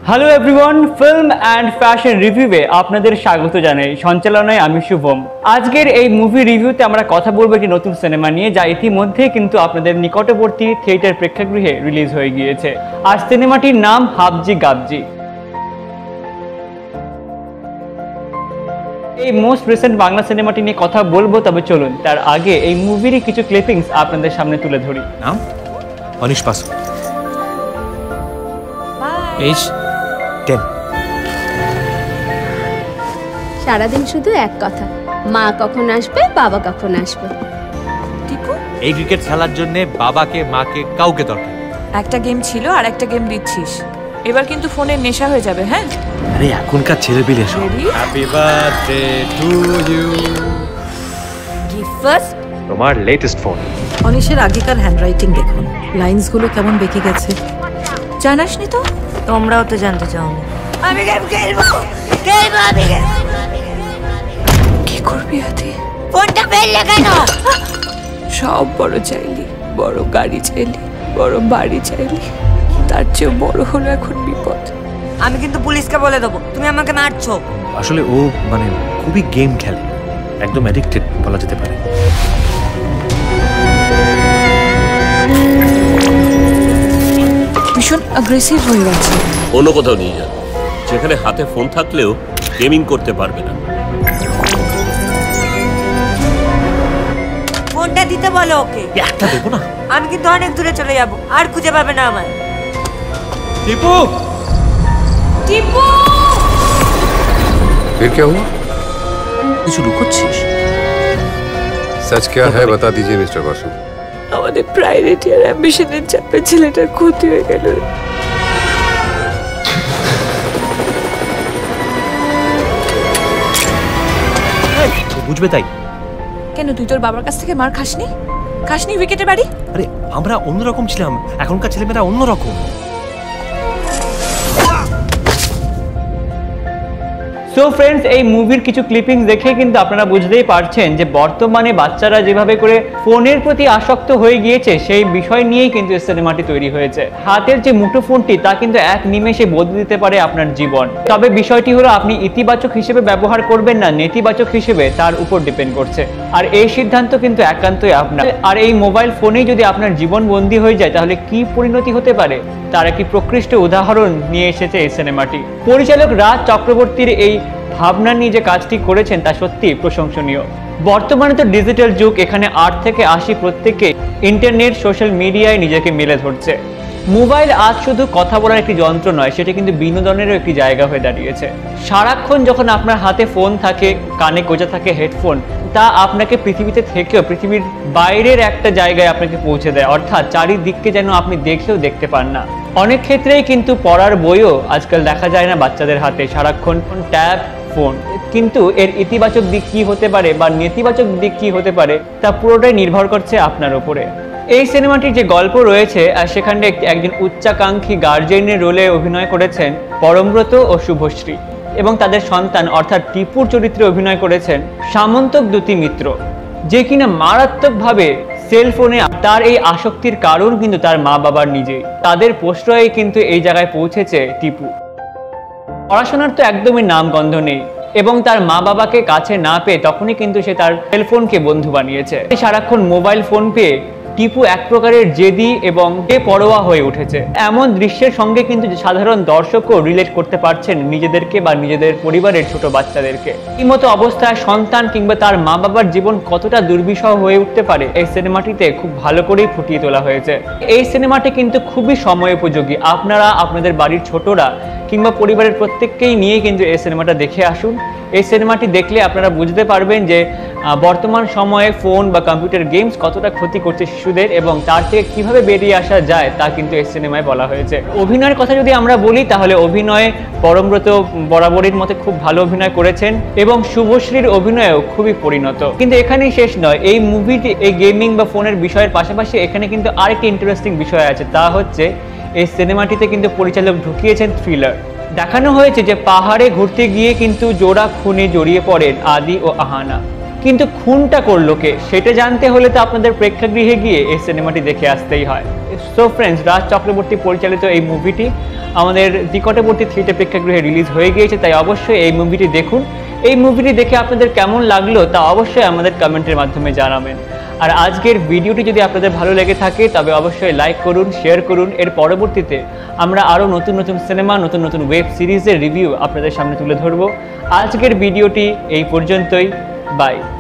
Hello everyone, film and fashion রিভিউয়ে আপনাদের স্বাগত জানাই। সঞ্চালনায় আমি শুভম। আজকের এই মুভি রিভিউতে আমরা কথা বলবো একটি নতুন সিনেমা নিয়ে, যা ইতিমধ্যে কিন্তু আপনাদের নিকটবর্তী থিয়েটার প্রেক্ষাগৃহে রিলিজ হয়ে গিয়েছে। আর সিনেমাটির নাম হাবজি গাবজি। এই মোস্ট রিসেন্ট বাংলা সিনেমাটি নিয়ে কথা বলবো, তবে চলুন তার আগে এই মুভিরই কিছু ক্লিপিংস আপনাদের সামনে তুলে ধরি। নাম অনিশ পাসু, এজ 10। সারাদিন শুধু এক কথা, মা কখন আসবে, বাবা কখন আসবে। টিপু, এই ক্রিকেট খেলার জন্য বাবাকে মাকে কাউকে দরকার। একটা গেম ছিল আর একটা গেম দিচ্ছিস, এবার কিন্তু ফোনের নেশা হয়ে যাবে। হ্যাঁ, আরে এখনকার ছেলেপিলে সব। Happy birthday to you. Gift first. তোমার লেটেস্ট ফোন। অনিশের আগেকার হ্যান্ডরাইটিং দেখুন, লাইন্সগুলো কেমন বেঁকে গেছে। জানাসনি তো? তোমরাও তো জানতে চাও না। আমি গেম খেলবো, আমি গেম। কি করবি আদি? ফোনটা ফেললে কেন? সব বড় চাইলি, বড় গাড়ি চাইলি, বড় বাড়ি চাইলি, তার চেয়ে বড় হলো এখন বিপদ। আমি কিন্তু পুলিশকে বলে দেবো তুমি আমাকে মারছো। আসলে ও মানে খুবই গেম খেলে, একদম অ্যাডিক্টেড বলা যেতে পারে। ভীষণ অ্যাগ্রেসিভ হয়ে গেছে। অন্য কোথাও নিয়ে যান, যেখানে হাতে ফোন থাকলেও গেমিং করতে পারবে না। ফোনটা দিতে বলো ওকে। একটা দেবো না, আমি কিন্তু অনেক দূরে চলে যাব, আর খুঁজে পাবে না আমায়। টিপু টিপু, फिर क्या हुआ? কিছু লুকোচ্ছিস? सच क्या है बता दीजिए मिस्टर बासु। আমাদের প্রায়োরিটি আর অ্যাম্বিশনের চাপে ছেলেটার ক্ষতি হয়ে গেল। বুঝবে তাই। কেন তুই তোর বাবার কাছ থেকে মার খাসনি? খাসনি উইকেটে বাড়ি? আরে আমরা অন্যরকম ছিলাম, এখনকার ছেলেমেয়েরা অন্যরকম। সো ফ্রেন্ডস, এই মুভির কিছু ক্লিপিংস দেখে কিন্তু আপনারা বুঝতেই পারছেন যে বর্তমানে বাচ্চারা যেভাবে করে ফোনের প্রতি আসক্ত হয়ে গিয়েছে, সেই বিষয় নিয়েই কিন্তু এই সিনেমাটি তৈরি হয়েছে। হাতের যে মুঠোফোনটি, তা কিন্তু এক নিমেষে বদলে দিতে পারে আপনার জীবন। তবে বিষয়টি হলো আপনি ইতিবাচক হিসেবে ব্যবহার করবেন না নেতিবাচক হিসেবে, তার উপর ডিপেন্ড করছে। আর এই সিদ্ধান্ত কিন্তু একান্তই আপনার। আর এই মোবাইল ফোনেই যদি আপনার জীবন বন্দী হয়ে যায়, তাহলে কি পরিণতি হতে পারে তার একটি প্রকৃষ্ট উদাহরণ নিয়ে এসেছে এই সিনেমাটি। পরিচালক রাজ চক্রবর্তীর এই ভাবনা নিয়ে যে কাজটি করেছেন তা সত্যি প্রশংসনীয়। বর্তমানে তো ডিজিটাল যুগ, এখানে 8 থেকে 80 প্রত্যেকে ইন্টারনেট সোশ্যাল মিডিয়ায় নিজেকে মেলে ধরছে। মোবাইল আজ শুধু কথা বলার একটি যন্ত্র নয়, সেটা কিন্তু বিনোদনেরও একটি জায়গা হয়ে দাঁড়িয়েছে। সারাক্ষণ যখন আপনার হাতে ফোন থাকে, কানে গোজা থাকে হেডফোন, তা আপনাকে পৃথিবীতে থেকেও পৃথিবীর বাইরের একটা জায়গায় আপনাকে পৌঁছে দেয়, অর্থাৎ চারিদিককে যেন আপনি দেখলেও দেখতে পান না। অনেক ক্ষেত্রেই কিন্তু পড়ার বইও আজকাল দেখা যায় না বাচ্চাদের হাতে, সারাক্ষণ ট্যাব ফোন। কিন্তু এর ইতিবাচক দিক কি হতে পারে বা নেতিবাচক দিক কি হতে পারে, তা পুরোটাই নির্ভর করছে আপনার উপরে। এই সিনেমাটির যে গল্প রয়েছে, সেখানে একজন উচ্চাকাঙ্ক্ষী গার্জিয়ানের রোলে অভিনয় করেছেন পরমব্রত ও শুভশ্রী, এবং তাদের সন্তান অর্থাৎ টিপুর চরিত্রে অভিনয় করেছেন সামন্তক দ্যুতি মিত্র, যে কিনা মারাত্মকভাবে সেলফোনে তার এই আসক্তির কারণ কিন্তু তার মা বাবার নিজেই। তাদের প্রশ্রয়ে কিন্তু এই জায়গায় পৌঁছেছে টিপু। পড়াশোনার তো একদমই নামগন্ধ নেই, এবং তার মা বাবাকে কাছে না পেয়ে তখনই কিন্তু সে তার সেলফোনকে বন্ধু বানিয়েছে। সারাক্ষণ মোবাইল ফোন পেয়ে টিপু এক প্রকারের জেদি এবং বেপরোয়া হয়ে উঠেছে। এমন দৃশ্যের সঙ্গে কিন্তু সাধারণ দর্শকও রিলেট করতে পারছেন নিজেদেরকে বা নিজেদের পরিবারের ছোট বাচ্চাদেরকে। এই মতো অবস্থায় সন্তান কিংবা তার মা বাবার জীবন কতটা দুর্বিষহ হয়ে উঠতে পারে, এই সিনেমাটিতে খুব ভালো করেই ফুটিয়ে তোলা হয়েছে। এই সিনেমাটি কিন্তু খুবই সময় উপযোগী। আপনারা আপনাদের বাড়ির ছোটরা কিংবা পরিবারের প্রত্যেককেই নিয়ে কিন্তু এই সিনেমাটা দেখে আসুন। এই সিনেমাটি দেখলে আপনারা বুঝতে পারবেন যে বর্তমান সময়ে ফোন বা কম্পিউটার গেমস কতটা ক্ষতি করছে শিশুদের, এবং তার থেকে কিভাবে বেরিয়ে আসা যায় তা কিন্তু এই সিনেমায় বলা হয়েছে। অভিনয়ের কথা যদি আমরা বলি, তাহলে অভিনয়ে পরমব্রত বরাবরের মতো খুব ভালো অভিনয় করেছেন, এবং শুভশ্রীর অভিনয়ও খুবই পরিণত। কিন্তু এখানেই শেষ নয়, এই মুভিটি এই গেমিং বা ফোনের বিষয়ের পাশাপাশি এখানে কিন্তু আরেকটি ইন্টারেস্টিং বিষয় আছে, তা হচ্ছে এই সিনেমাটিতে কিন্তু পরিচালক ঢুকিয়েছেন থ্রিলার। দেখানো হয়েছে যে পাহাড়ে ঘুরতে গিয়ে কিন্তু জোড়া খুনে জড়িয়ে পড়েন আদি ও আহানা। কিন্তু খুনটা করলো কে সেটা জানতে হলে তো আপনাদের প্রেক্ষাগৃহে গিয়ে এই সিনেমাটি দেখে আসতেই হয়। সো ফ্রেন্ডস, রাজ চক্রবর্তী পরিচালিত এই মুভিটি আমাদের নিকটবর্তী থিয়েটার প্রেক্ষাগৃহে রিলিজ হয়ে গিয়েছে, তাই অবশ্যই এই মুভিটি দেখুন। এই মুভিটি দেখে আপনাদের কেমন লাগলো তা অবশ্যই আমাদের কমেন্টের মাধ্যমে জানাবেন। আর আজকের ভিডিওটি যদি আপনাদের ভালো লেগে থাকে তবে অবশ্যই লাইক করুন, শেয়ার করুন। এর পরবর্তীতে আমরা আরও নতুন নতুন সিনেমা, নতুন নতুন ওয়েব সিরিজের রিভিউ আপনাদের সামনে তুলে ধরবো। আজকের ভিডিওটি এই পর্যন্তই। বাই।